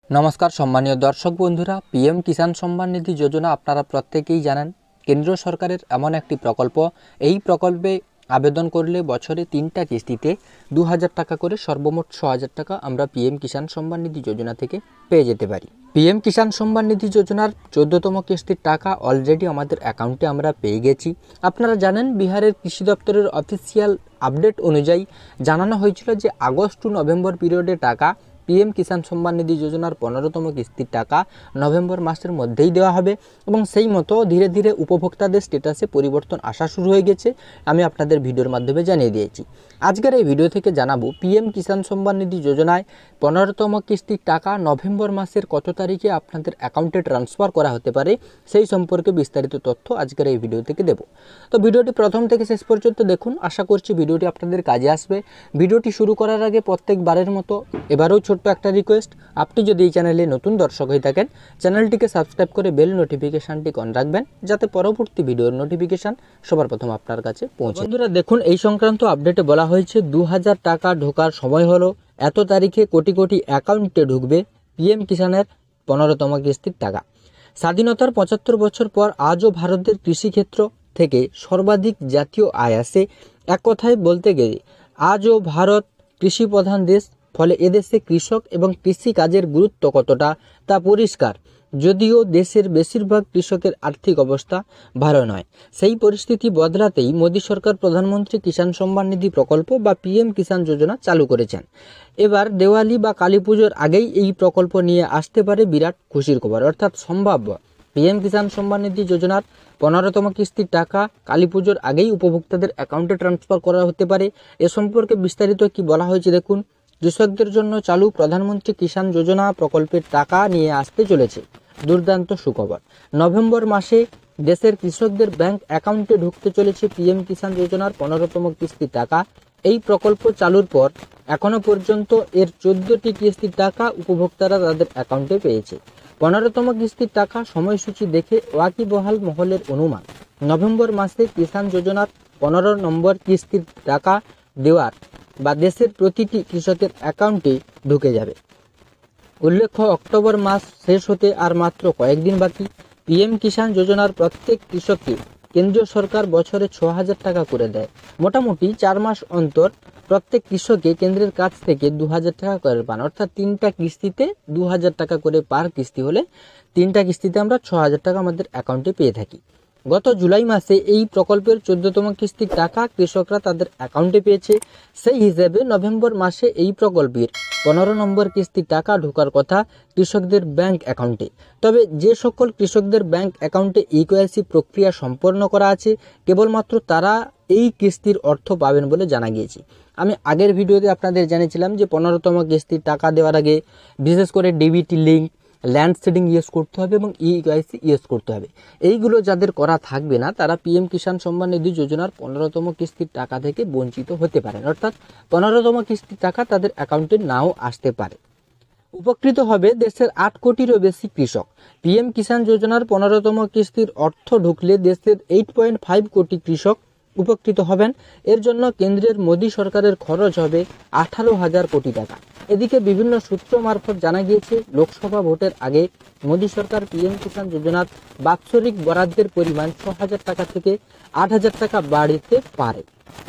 নমস্কার সম্মানীয় দর্শক বন্ধুরা, পিএম কিষাণ সম্মান নিধি যোজনা আপনারা প্রত্যেকেই জানেন কেন্দ্র সরকারের এমন একটি প্রকল্প। এই প্রকল্পে আবেদন করলে বছরে 3টা কিস্তিতে 2000 টাকা করে সর্বমোট 6000 টাকা আমরা পিএম কিষাণ সম্মান নিধি যোজনা থেকে পেয়ে যেতে পারি। পিএম কিষাণ সম্মান নিধি যোজনার 14তম কিস্তির টাকা অলরেডি আমাদের অ্যাকাউন্টে আমরা পেয়ে গেছি। আপনারা জানেন বিহারের কৃষি দপ্তরের অফিসিয়াল আপডেট অনুযায়ী জানানো হয়েছিল যে আগস্ট টু নভেম্বর পিরিয়ডে টাকা পিএম কিষাণ সম্মান নিধি যোজনার 15তম কিস্তির টাকা নভেম্বর মাসের মধ্যেই দেওয়া হবে এবং সেই মতো ধীরে ধীরে উপভোক্তাদের স্ট্যাটাসে পরিবর্তন আসা শুরু হয়ে গেছে। আমি আপনাদের ভিডিওর মাধ্যমে জানিয়ে দিয়েছি। আজকের এই ভিডিও থেকে জানাবো পিএম কিষাণ সম্মান নিধি যোজনায় 15তম কিস্তির টাকা নভেম্বর মাসের কত তারিখে আপনাদের অ্যাকাউন্টে ট্রান্সফার করা হতে পারে সেই সম্পর্কে বিস্তারিত তথ্য আজকের এই ভিডিও থেকে দেব। তো ভিডিওটি প্রথম থেকে শেষ পর্যন্ত দেখুন, আশা করছি ভিডিওটি আপনাদের কাজে আসবে। ভিডিওটি শুরু করার আগে প্রত্যেকবারের মতো এবারেও ছোট্ট একটা রিকোয়েস্ট, আপনি যদি এই চ্যানেলে নতুন দর্শক হয়ে থাকেন চ্যানেলটিকে সাবস্ক্রাইব করে বেল নোটিফিকেশনটি অন রাখবেন যাতে পরবর্তী ভিডিওর নোটিফিকেশন সবার প্রথম আপনার কাছে পৌঁছে। বন্ধুরা দেখুন, এই সংক্রান্ত আপডেটে বলা হয়েছে 2000 টাকা ঢোকার সময় হলো, এত তারিখে কোটি কোটি অ্যাকাউন্টে ঢুকবে পিএম কিষাণের 15তম কিস্তির টাকা। স্বাধীনতার 75 বছর পর আজও ভারতের কৃষিক্ষেত্র থেকে সর্বাধিক জাতীয় আয় আসে। এক কথায় বলতে গেলে আজও ভারত কৃষি প্রধান দেশ, ফলে এদেশে কৃষক এবং কৃষিকাজের গুরুত্ব কতটা তা পরিষ্কার। যদিও দেশের বেশিরভাগ কৃষকের আর্থিক অবস্থা ভালো নয়, সেই পরিস্থিতি বদলাতেই মোদী সরকার প্রধানমন্ত্রী কিষাণ সম্মান নিধি প্রকল্প বা পিএম কিষাণ যোজনা চালু করেছেন। এবার দেওয়ালি বা কালী পুজোর আগেই এই প্রকল্প নিয়ে আসতে পারে বিরাট খুশির খবর, অর্থাৎ সম্ভাব্য পিএম কিষাণ সম্মান নিধি যোজনার 15তম কিস্তির টাকা কালী পুজোর আগেই উপভোক্তাদের অ্যাকাউন্টে ট্রান্সফার করা হতে পারে। এ সম্পর্কে বিস্তারিত কি বলা হয়েছে দেখুন। কৃষকদের জন্য চালু প্রধানমন্ত্রী কিষাণ যোজনা প্রকল্পের টাকা নিয়ে আসতে চলেছে দুর্দান্ত সুখবর। নভেম্বর মাসে দেশের কৃষকদের ব্যাংক অ্যাকাউন্টে ঢুকতে চলেছে পিএম কিষাণ যোজনার 15তম কিস্তির টাকা। এই প্রকল্প চালুর পর এখনো পর্যন্ত এর 14টি কিস্তির টাকা উপভোক্তারা তাদের অ্যাকাউন্টে পেয়েছে। 15তম কিস্তির টাকা সময়সূচি দেখে ওয়াকিবহাল মহলের অনুমান নভেম্বর মাসে কিষাণ যোজনার 15 নম্বর কিস্তির টাকা দেওয়ার বা দেশের প্রতিটি কৃষকের অ্যাকাউন্টে ঢুকে যাবে। উল্লেখ্য, অক্টোবর মাস শেষ হতে আর মাত্র কয়েকদিন বাকি। পিএম কিষাণ যোজনার প্রত্যেক কৃষককে কেন্দ্রীয় সরকার বছরে 6000 টাকা করে দেয়। মোটামুটি 4 মাস অন্তর প্রত্যেক কৃষকে কেন্দ্রের কাছ থেকে 2000 টাকা করে পান, অর্থাৎ 3টা কিস্তিতে 2000 টাকা করে পার কিস্তি হলে 3টা কিস্তিতে আমরা 6000 টাকা আমাদের অ্যাকাউন্টে পেয়ে থাকি। গত জুলাই মাসে এই প্রকল্পের 14তম কিস্তির টাকা কৃষকরা তাদের অ্যাকাউন্টে পেয়েছে। সেই হিসেবে নভেম্বর মাসে এই প্রকল্পের 15 নম্বর কিস্তির টাকা ঢোকার কথা কৃষকদের ব্যাংক অ্যাকাউন্টে। তবে যে সকল কৃষকদের ব্যাংক অ্যাকাউন্টে ইকেওয়াইসি প্রক্রিয়া সম্পন্ন করা আছে কেবলমাত্র তারা এই কিস্তির অর্থ পাবেন বলে জানা গিয়েছে। আমি আগের ভিডিওতে আপনাদের জানিয়েছিলাম যে 15তম কিস্তির টাকা দেওয়ার আগে বিশেষ করে DBT link, land seeding use করতে হবে এবং ইকেওয়াইসি ইউজ করতে হবে। এইগুলো যাদের করা থাকবে না তারা পিএম কিষাণ সম্মান নিধি যোজনার 15তম কিস্তির টাকা থেকে বঞ্চিত হতে পারেন, অর্থাৎ 15তম কিস্তির টাকা তাদের অ্যাকাউন্টে নাও আসতে পারে। উপকৃত হবে দেশের 8 কোটিরও বেশি কৃষক। পিএম কিষাণ যোজনার 15তম কিস্তির অর্থ ঢুকলে দেশের 8.5 কোটি কৃষক উপকৃত হবেন। এর জন্য কেন্দ্রের মোদী সরকারের খরচ হবে 18,000 কোটি টাকা। এদিকে বিভিন্ন সূত্র মারফত জানা গিয়েছে লোকসভা ভোটের আগে মোদী সরকার পিএম কিষাণ যোজনার বাৎসরিক বরাদ্দের পরিমাণ 6000 টাকা থেকে 8000 টাকা বাড়াতে পারে।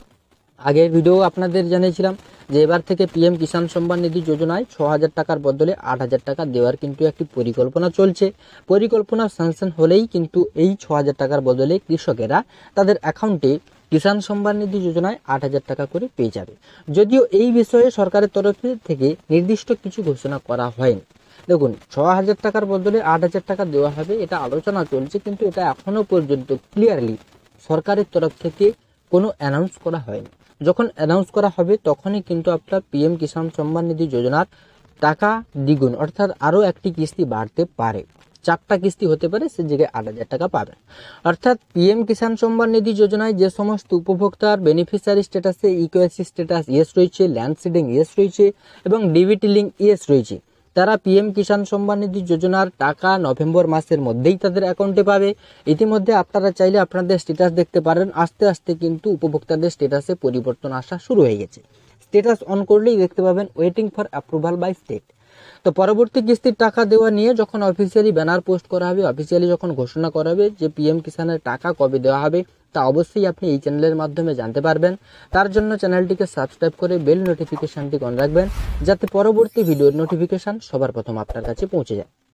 আগের ভিডিও আপনাদের জানিয়েছিলাম যে এবার থেকে পিএম কিষাণ সম্মান নিধি যোজনায় 6000 টাকার বদলে 8000 টাকা দেওয়ার কিন্তু একটি পরিকল্পনা চলছে। পরিকল্পনা স্যাংশন হলেই কিন্তু এই 6000 টাকার বদলে কৃষকেরা তাদের অ্যাকাউন্টে কিষাণ সম্মান নিধি যোজনায় 8000 টাকা করে পেয়ে যাবে। যদিও এই বিষয়ে সরকারের তরফ থেকে নির্দিষ্ট কিছু ঘোষণা করা হয়নি। দেখুন, 6000 টাকার বদলে 8000 টাকা দেওয়া হবে এটা আলোচনা চলছে, কিন্তু এটা এখনো পর্যন্ত ক্লিয়ারলি সরকারের তরফ থেকে কোনো অ্যানাউন্স করা হয়নি। যখন অ্যানাউন্স করা হবে তখনই কিন্তু আপনার পিএম কিষাণ সম্মান নিধি যোজনার টাকা দ্বিগুণ, অর্থাৎ আরও একটি কিস্তি বাড়তে পারে, 4টা কিস্তি হতে পারে, সে জায়গায় 8000 টাকা পাবেন। অর্থাৎ পিএম কিষাণ সম্মান নিধি যোজনায় যে সমস্ত উপভোক্তার বেনিফিশিয়ারি স্ট্যাটাসে ইকেওয়াইসি স্ট্যাটাস ইয়েস রয়েছে, ল্যান্ড সিডিং ইয়েস রয়েছে এবং ডিবিটি লিঙ্ক ইয়েস রয়েছে, তারা পিএম কিষাণ সম্মান নিধি যোজনার টাকা নভেম্বর মাসের মধ্যেই তাদের অ্যাকাউন্টে পাবে। ইতিমধ্যে আপনারা চাইলে আপনাদের স্ট্যাটাস দেখতে পারেন, আস্তে আস্তে কিন্তু উপভোক্তাদের স্ট্যাটাসে পরিবর্তন আসা শুরু হয়ে গেছে। স্ট্যাটাস অন করলেই দেখতে পাবেন waiting for approval by state. তো পরবর্তী কিস্তির টাকা দেওয়া নিয়ে যখন অফিসিয়ালি ব্যানার পোস্ট করা হবে, অফিসিয়ালি যখন ঘোষণা করা হবে যে পিএম কিষানের টাকা কবে দেওয়া হবে, তা অবশ্যই আপনি এই চ্যানেলের মাধ্যমে জানতে পারবেন। তার জন্য চ্যানেলটিকে সাবস্ক্রাইব করে বেল নোটিফিকেশনটি অন রাখবেন, যাতে পরবর্তী ভিডিওর নোটিফিকেশন সবার প্রথম আপনার কাছে পৌঁছে যায়।